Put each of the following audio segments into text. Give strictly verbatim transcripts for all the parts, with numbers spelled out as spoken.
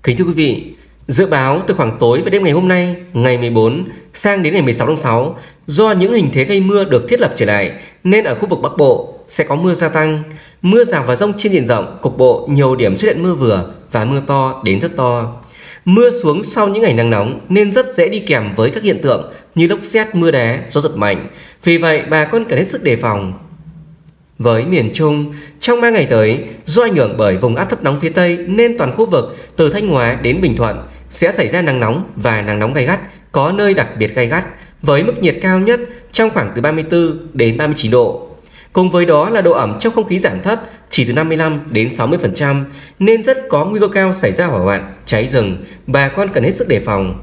Kính thưa quý vị, dự báo từ khoảng tối và đêm ngày hôm nay, ngày mười bốn sang đến ngày mười sáu tháng sáu, do những hình thế gây mưa được thiết lập trở lại nên ở khu vực Bắc Bộ sẽ có mưa gia tăng, mưa rào và dông trên diện rộng, cục bộ nhiều điểm xuất hiện mưa vừa và mưa to đến rất to. Mưa xuống sau những ngày nắng nóng nên rất dễ đi kèm với các hiện tượng như lốc sét, mưa đá, gió giật mạnh. Vì vậy, bà con cần hết sức đề phòng. Với miền Trung, trong ba ngày tới, do ảnh hưởng bởi vùng áp thấp nóng phía Tây nên toàn khu vực từ Thanh Hóa đến Bình Thuận sẽ xảy ra nắng nóng và nắng nóng gay gắt, có nơi đặc biệt gay gắt, với mức nhiệt cao nhất trong khoảng từ ba mươi tư đến ba mươi chín độ. Cùng với đó là độ ẩm trong không khí giảm thấp chỉ từ năm mươi lăm đến sáu mươi phần trăm nên rất có nguy cơ cao xảy ra hỏa hoạn, cháy rừng, bà con cần hết sức đề phòng.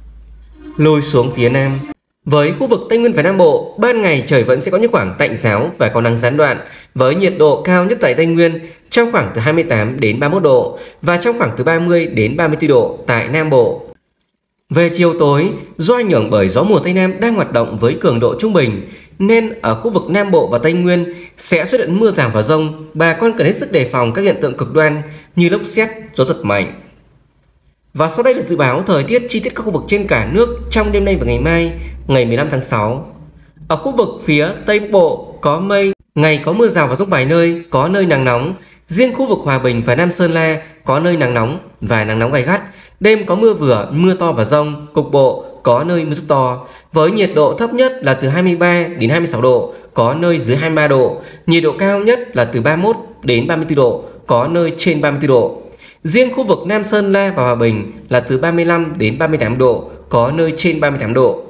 Lùi xuống phía Nam, với khu vực Tây Nguyên và Nam Bộ, ban ngày trời vẫn sẽ có những khoảng tạnh ráo và có nắng gián đoạn, với nhiệt độ cao nhất tại Tây Nguyên trong khoảng từ hai mươi tám đến ba mươi mốt độ và trong khoảng từ ba mươi đến ba mươi tư độ tại Nam Bộ. Về chiều tối, do ảnh hưởng bởi gió mùa Tây Nam đang hoạt động với cường độ trung bình nên ở khu vực Nam Bộ và Tây Nguyên sẽ xuất hiện mưa rào và dông, bà con cần hết sức đề phòng các hiện tượng cực đoan như lốc sét, gió giật mạnh. Và sau đây là dự báo thời tiết chi tiết các khu vực trên cả nước trong đêm nay và ngày mai, ngày mười lăm tháng sáu. Ở khu vực phía Tây Bộ có mây, ngày có mưa rào và dông vài nơi, có nơi nắng nóng. Riêng khu vực Hòa Bình và Nam Sơn La có nơi nắng nóng và nắng nóng gay gắt. Đêm có mưa vừa, mưa to và dông, cục bộ có nơi mưa rất to. Với nhiệt độ thấp nhất là từ hai mươi ba đến hai mươi sáu độ, có nơi dưới hai mươi ba độ. Nhiệt độ cao nhất là từ ba mươi mốt đến ba mươi tư độ, có nơi trên ba mươi tư độ. Riêng khu vực Nam Sơn La và Hòa Bình là từ ba mươi lăm đến ba mươi tám độ, có nơi trên ba mươi tám độ.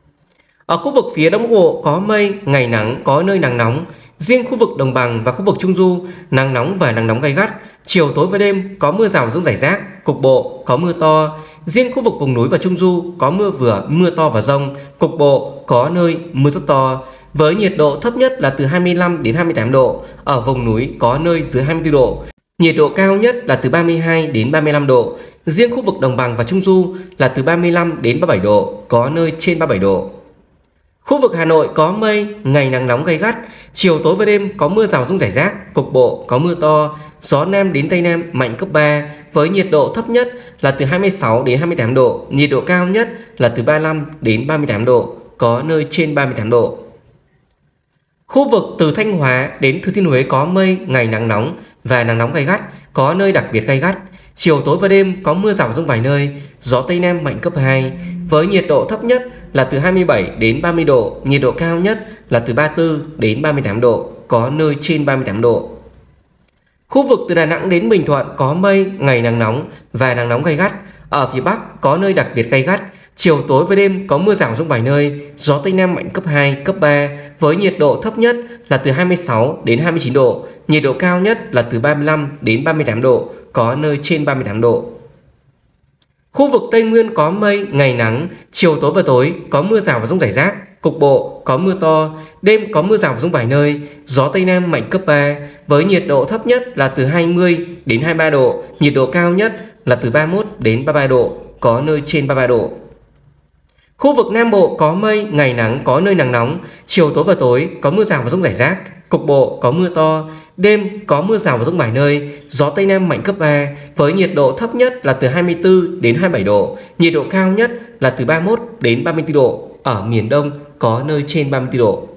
Ở khu vực phía Đông Bắc Bộ có mây, ngày nắng, có nơi nắng nóng. Riêng khu vực Đồng bằng và khu vực Trung Du, nắng nóng và nắng nóng gay gắt. Chiều tối và đêm có mưa rào và dông rải rác, cục bộ có mưa to. Riêng khu vực vùng núi và Trung Du có mưa vừa, mưa to và dông, cục bộ có nơi mưa rất to. Với nhiệt độ thấp nhất là từ hai mươi lăm đến hai mươi tám độ, ở vùng núi có nơi dưới hai mươi tư độ. Nhiệt độ cao nhất là từ ba mươi hai đến ba mươi lăm độ. Riêng khu vực Đồng bằng và Trung Du là từ ba mươi lăm đến ba mươi bảy độ, có nơi trên ba mươi bảy độ. Khu vực Hà Nội có mây, ngày nắng nóng gay gắt, chiều tối và đêm có mưa rào rông rải rác, cục bộ có mưa to, gió Nam đến Tây Nam mạnh cấp ba, với nhiệt độ thấp nhất là từ hai mươi sáu đến hai mươi tám độ, nhiệt độ cao nhất là từ ba mươi lăm đến ba mươi tám độ, có nơi trên ba mươi tám độ. Khu vực từ Thanh Hóa đến Thừa Thiên Huế có mây, ngày nắng nóng và nắng nóng gay gắt, có nơi đặc biệt gay gắt. Chiều tối và đêm có mưa rào và dông vài nơi, gió Tây Nam mạnh cấp hai, với nhiệt độ thấp nhất là từ hai mươi bảy đến ba mươi độ, nhiệt độ cao nhất là từ ba mươi tư đến ba mươi tám độ, có nơi trên ba mươi tám độ. Khu vực từ Đà Nẵng đến Bình Thuận có mây, ngày nắng nóng và nắng nóng gay gắt. Ở phía Bắc có nơi đặc biệt gay gắt. Chiều tối và đêm có mưa rào và dông vài nơi, gió Tây Nam mạnh cấp hai, cấp ba, với nhiệt độ thấp nhất là từ hai mươi sáu đến hai mươi chín độ, nhiệt độ cao nhất là từ ba mươi lăm đến ba mươi tám độ, có nơi trên ba mươi tám độ. Khu vực Tây Nguyên có mây, ngày nắng, chiều tối và tối có mưa rào và dông rải rác, cục bộ có mưa to, đêm có mưa rào và dông vài nơi, gió Tây Nam mạnh cấp ba, với nhiệt độ thấp nhất là từ hai mươi đến hai mươi ba độ, nhiệt độ cao nhất là từ ba mươi mốt đến ba mươi ba độ, có nơi trên ba mươi ba độ. Khu vực Nam Bộ có mây, ngày nắng, có nơi nắng nóng, chiều tối và tối có mưa rào và dông rải rác, cục bộ có mưa to, đêm có mưa rào và dông vài nơi, gió Tây Nam mạnh cấp ba, với nhiệt độ thấp nhất là từ hai mươi tư đến hai mươi bảy độ, nhiệt độ cao nhất là từ ba mươi mốt đến ba mươi tư độ, ở miền Đông có nơi trên ba mươi tư độ.